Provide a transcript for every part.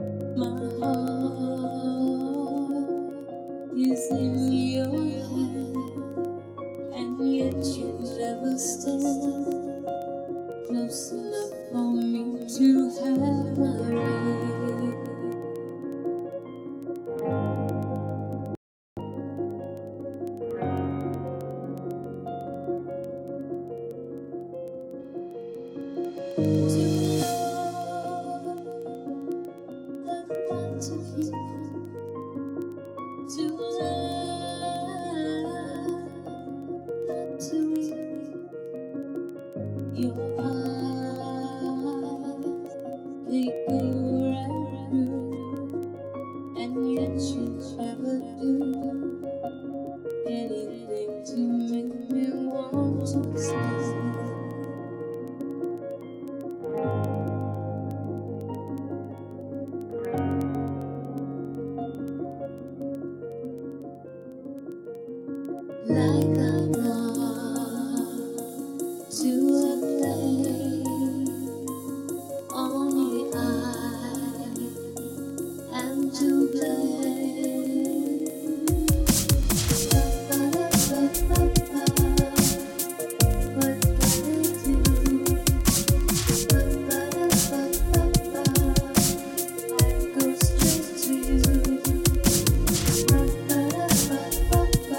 My heart is in your hand, and yet you never stand close enough for me to have my way. To love, but not to heal. To love, not to weep. Your eyes, they go right through, and yet you never do anything to make me want to stay. Like a moth to a flame, only I am to blame. Ba-ba-da-ba-ba-ba. What can I do? Ba-ba-da-ba-ba-ba. I go straight to you. Ba-ba-da-ba-ba-ba.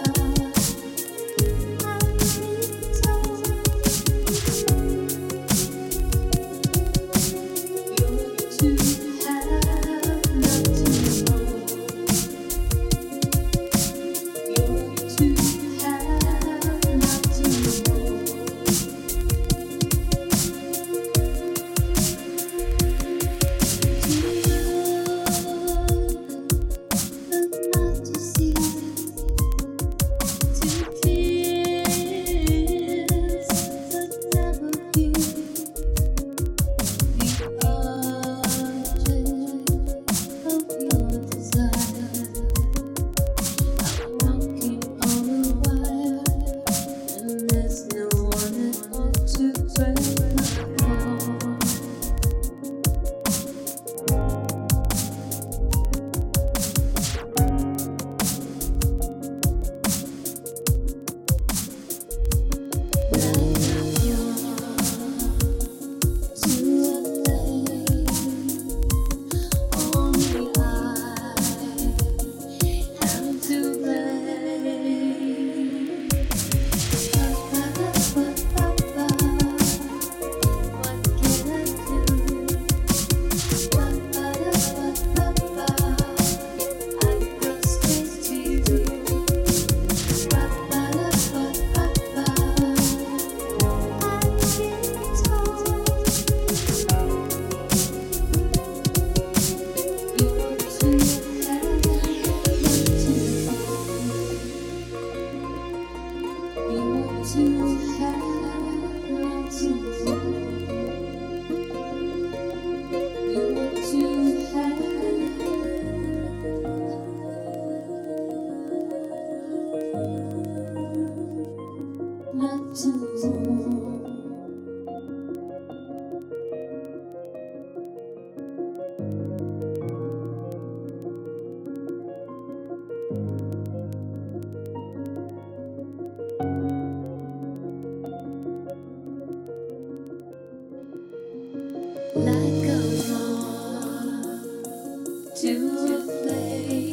Like a moth to a flame.